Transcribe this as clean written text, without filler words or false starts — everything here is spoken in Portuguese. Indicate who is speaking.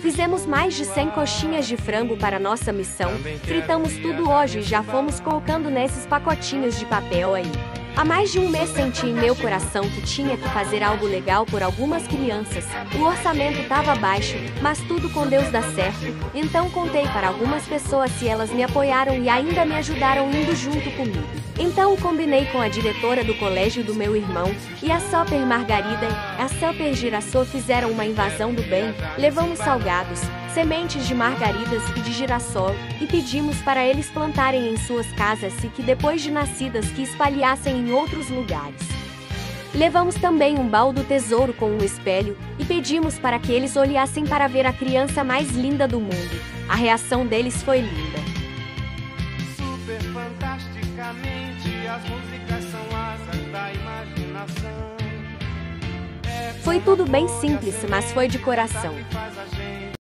Speaker 1: Fizemos mais de 100 coxinhas de frango para nossa missão, fritamos tudo hoje e já fomos colocando nesses pacotinhos de papel aí. Há mais de um mês senti em meu coração que tinha que fazer algo legal por algumas crianças. O orçamento estava baixo, mas tudo com Deus dá certo. Então contei para algumas pessoas se elas me apoiaram e ainda me ajudaram indo junto comigo. Então combinei com a diretora do colégio do meu irmão e a Super Margarida e a Super Girassol fizeram uma invasão do bem. Levamos salgados, sementes de margaridas e de girassol e pedimos para eles plantarem em suas casas e que depois de nascidas que espalhassem em outros lugares. Levamos também um baú do tesouro com um espelho e pedimos para que eles olhassem para ver a criança mais linda do mundo. A reação deles foi linda.
Speaker 2: Super fantasticamente, as músicas são asas da imaginação.
Speaker 1: Foi tudo bem simples, mas foi de coração.
Speaker 2: Faz a gente